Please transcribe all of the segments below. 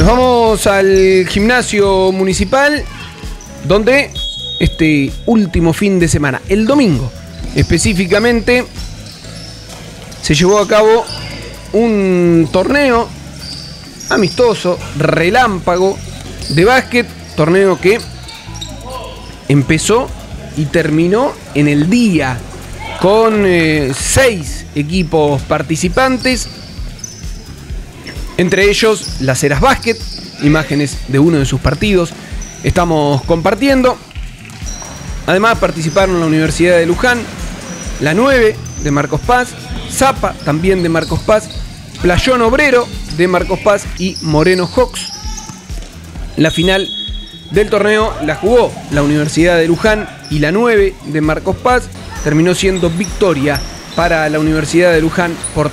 Nos vamos al gimnasio municipal, donde este último fin de semana, el domingo específicamente, se llevó a cabo un torneo amistoso, relámpago, de básquet, torneo que empezó y terminó en el día con 6 equipos participantes, entre ellos Las Heras Básquet. Imágenes de uno de sus partidos estamos compartiendo. Además participaron la Universidad de Luján, la 9 de Marcos Paz, Zapa también de Marcos Paz, Playón Obrero de Marcos Paz y Moreno Hawks. La final del torneo la jugó la Universidad de Luján y la 9 de Marcos Paz. Terminó siendo victoria para la Universidad de Luján por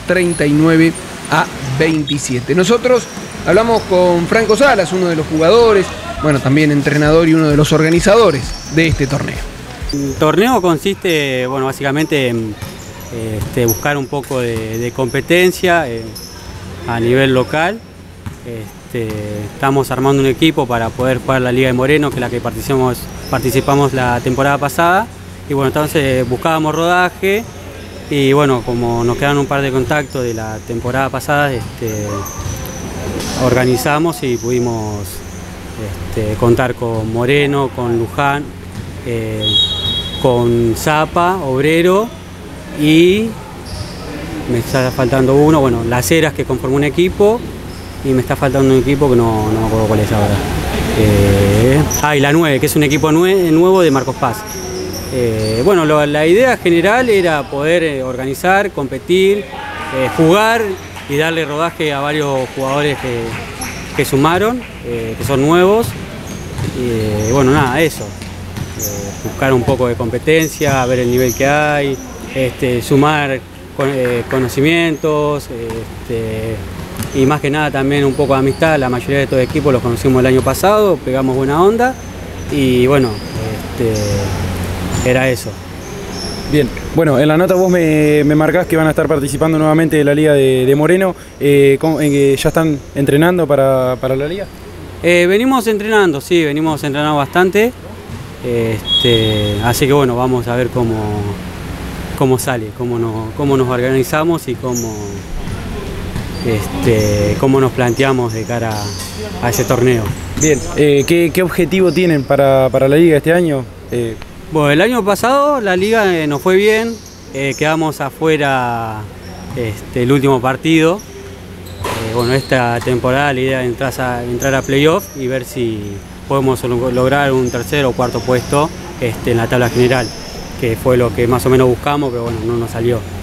39-27. Nosotros hablamos con Franco Salas, uno de los jugadores, bueno, también entrenador y uno de los organizadores de este torneo. El torneo consiste, bueno, básicamente en buscar un poco de competencia a nivel local. Estamos armando un equipo para poder jugar la Liga de Moreno, que es la que participamos la temporada pasada. Y bueno, entonces buscábamos rodaje y bueno, como nos quedan un par de contactos de la temporada pasada, organizamos y pudimos contar con Moreno, con Luján, con Zapa, Obrero y me está faltando uno, bueno, Las Heras, que conformó un equipo, y me está faltando un equipo que no me acuerdo cuál es ahora. Y la 9, que es un equipo nuevo de Marcos Paz. Bueno, la idea general era poder organizar, competir, jugar y darle rodaje a varios jugadores que sumaron, que son nuevos. Y bueno, nada, eso. Buscar un poco de competencia, ver el nivel que hay, sumar conocimientos, y más que nada también un poco de amistad. La mayoría de estos equipos los conocimos el año pasado, pegamos buena onda y bueno, era eso. Bien, bueno, en la nota vos me marcás que van a estar participando nuevamente de la Liga de Moreno. ¿Ya están entrenando para la Liga? Venimos entrenando, sí, venimos entrenando bastante. Así que bueno, vamos a ver cómo sale, cómo nos organizamos y cómo nos planteamos de cara a ese torneo. Bien, ¿qué objetivo tienen para la Liga este año? Bueno, el año pasado la Liga nos fue bien, quedamos afuera el último partido. Bueno, esta temporada la idea es entrar a playoff y ver si podemos lograr un tercer o cuarto puesto en la tabla general, que fue lo que más o menos buscamos, pero bueno, no nos salió.